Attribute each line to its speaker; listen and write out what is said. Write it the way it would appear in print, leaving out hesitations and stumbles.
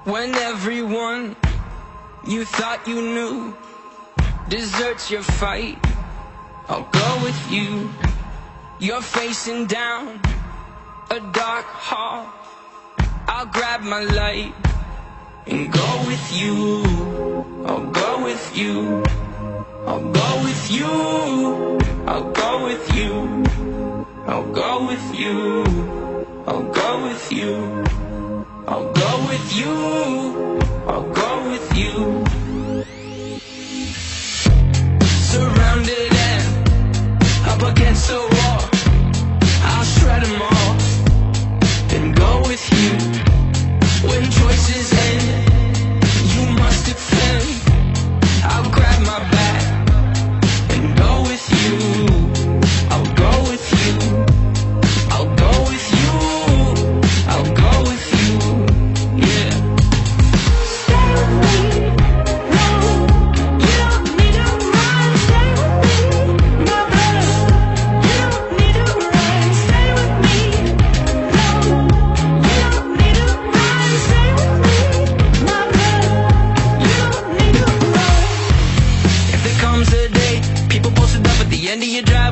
Speaker 1: When everyone you thought you knew deserts your fight, I'll go with you. You're facing down a dark hall, I'll grab my light and go with you. I'll go with you. I'll go with you. I'll go with you. I'll go with you. I'll go with you. I'll go with you. I'll go with you. Surrounded and up against the wall, I'll shred them all and go with you. When choices end, you must defend. I'll grab my back and go with you. I'll go with you. I'll go with you. I'll go with you. Yeah. Stay with me. No, you don't need to run. Stay with me, my brother. You don't need to run. Stay with me. No, you don't need to run. Stay with me, my brother. You don't need to run. If there comes a day, people posted up at the end of your drive,